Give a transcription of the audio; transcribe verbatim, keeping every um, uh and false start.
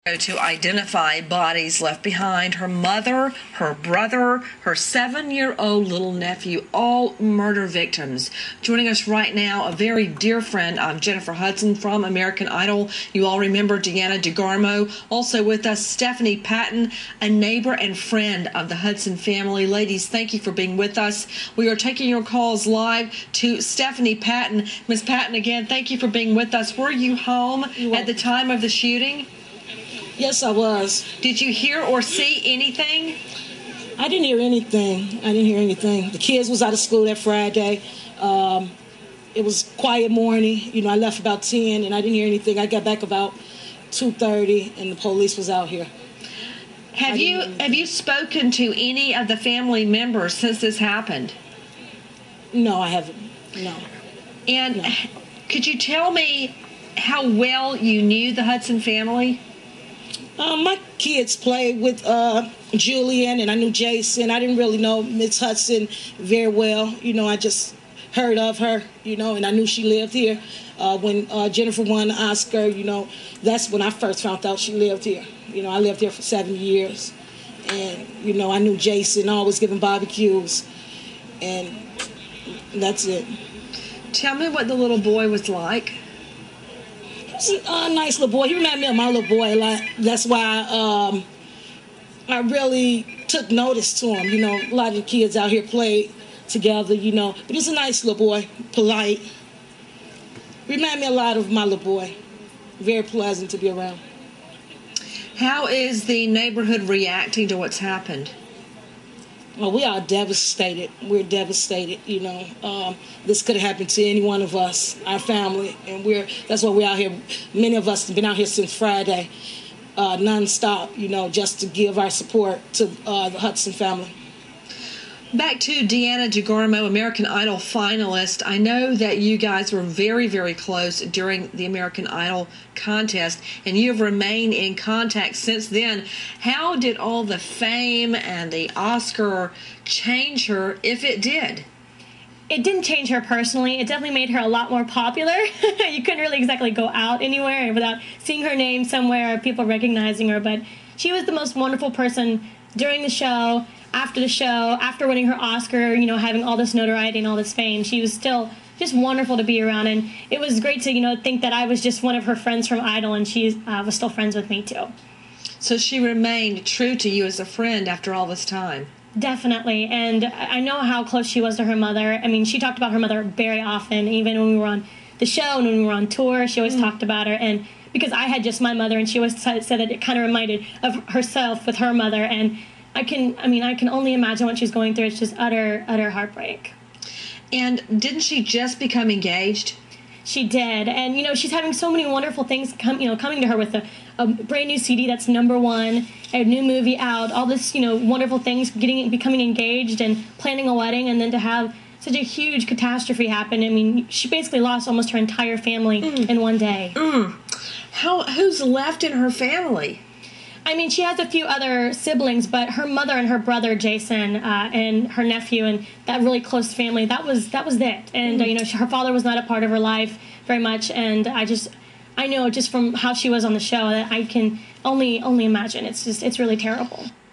To identify bodies left behind. Her mother, her brother, her seven-year-old little nephew, all murder victims. Joining us right now, a very dear friend of Jennifer Hudson from American Idol. You all remember Deanna DeGarmo. Also with us, Stephanie Patton, a neighbor and friend of the Hudson family. Ladies, thank you for being with us. We are taking your calls live to Stephanie Patton. Miss Patton, again, thank you for being with us. Were you home at the time of the shooting? Yes, I was. Did you hear or see anything? I didn't hear anything. I didn't hear anything. The kids was out of school that Friday. Um, it was quiet morning. You know, I left about ten, and I didn't hear anything. I got back about two thirty, and the police was out here. Have you have you spoken to any of the family members since this happened? No, I haven't. No. And no. Could you tell me how well you knew the Hudson family? Um, my kids played with uh, Julian, and I knew Jason. I didn't really know Miss Hudson very well. You know, I just heard of her, you know, and I knew she lived here. Uh, when uh, Jennifer won the Oscar, you know, that's when I first found out she lived here. You know, I lived here for seven years. And, you know, I knew Jason, always giving barbecues. And that's it. Tell me what the little boy was like. He was a nice little boy. He reminded me of my little boy a lot. That's why um, I really took notice to him. You know, a lot of the kids out here played together, you know. But he's a nice little boy, polite. Remind me a lot of my little boy. Very pleasant to be around. How is the neighborhood reacting to what's happened? Well, we are devastated. We're devastated, you know. Um, this could have happened to any one of us, our family, and we're that's why we're out here. Many of us have been out here since Friday, uh, nonstop, you know, just to give our support to uh, the Hudson family. Back to Deanna DeGarmo, American Idol finalist. I know that you guys were very, very close during the American Idol contest, and you have remained in contact since then. How did all the fame and the Oscar change her, if it did? It didn't change her personally. It definitely made her a lot more popular. You couldn't really exactly go out anywhere without seeing her name somewhere, people recognizing her, but she was the most wonderful person during the show. After the show, after winning her Oscar, you know, having all this notoriety and all this fame, she was still just wonderful to be around. And it was great to, you know, think that I was just one of her friends from Idol, and she uh, was still friends with me, too. So she remained true to you as a friend after all this time? Definitely. And I know how close she was to her mother. I mean, she talked about her mother very often, even when we were on the show and when we were on tour, she always mm. talked about her. And because I had just my mother, and she always said that it kind of reminded of herself with her mother. And I can, I mean, I can only imagine what she's going through. It's just utter, utter heartbreak. And didn't she just become engaged? She did. And, you know, she's having so many wonderful things come, you know, coming to her with a, a brand new C D that's number one, a new movie out, all this, you know, wonderful things, getting, becoming engaged and planning a wedding, and then to have such a huge catastrophe happen. I mean, she basically lost almost her entire family mm. in one day. Mm. How, who's left in her family? I mean, she has a few other siblings, but her mother and her brother, Jason, uh, and her nephew, and that really close family, that was that was it. And, uh, you know, she, her father was not a part of her life very much, and I just, I know just from how she was on the show that I can only, only imagine. It's just, it's really terrible.